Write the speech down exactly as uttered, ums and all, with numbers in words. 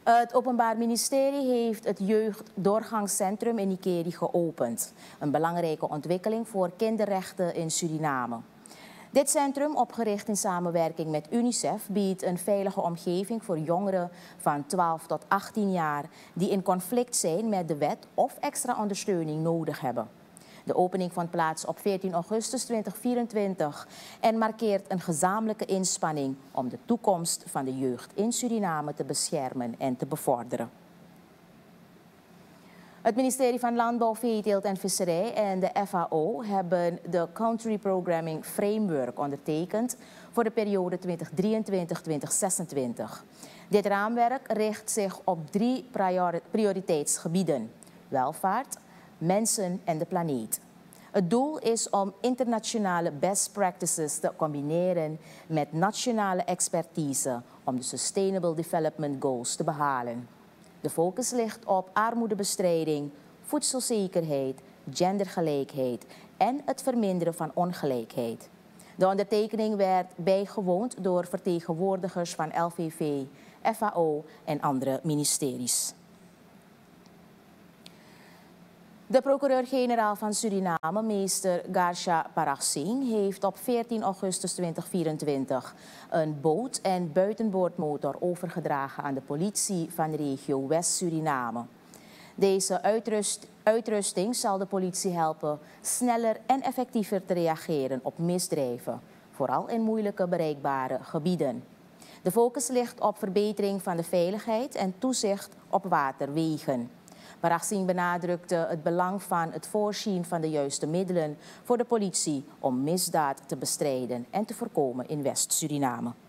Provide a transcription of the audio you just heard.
Het Openbaar Ministerie heeft het jeugddoorgangscentrum in Ikeri geopend. Een belangrijke ontwikkeling voor kinderrechten in Suriname. Dit centrum, opgericht in samenwerking met UNICEF, biedt een veilige omgeving voor jongeren van twaalf tot achttien jaar die in conflict zijn met de wet of extra ondersteuning nodig hebben. De opening vond plaats op veertien augustus tweeduizend vierentwintig en markeert een gezamenlijke inspanning om de toekomst van de jeugd in Suriname te beschermen en te bevorderen. Het ministerie van Landbouw, Veeteelt en Visserij en de F A O hebben de Country Programming Framework ondertekend voor de periode tweeduizend drieëntwintig tot tweeduizend zesentwintig. Dit raamwerk richt zich op drie prioriteitsgebieden: welvaart, mensen en de planeet. Het doel is om internationale best practices te combineren met nationale expertise om de Sustainable Development Goals te behalen. De focus ligt op armoedebestrijding, voedselzekerheid, gendergelijkheid en het verminderen van ongelijkheid. De ondertekening werd bijgewoond door vertegenwoordigers van L V V, F A O en andere ministeries. De procureur-generaal van Suriname, meester Garsha Paraxing, heeft op veertien augustus tweeduizend vierentwintig een boot en buitenboordmotor overgedragen aan de politie van de regio West-Suriname. Deze uitrust, uitrusting zal de politie helpen sneller en effectiever te reageren op misdrijven, vooral in moeilijke bereikbare gebieden. De focus ligt op verbetering van de veiligheid en toezicht op waterwegen. Paraxing benadrukte het belang van het voorzien van de juiste middelen voor de politie om misdaad te bestrijden en te voorkomen in West-Suriname.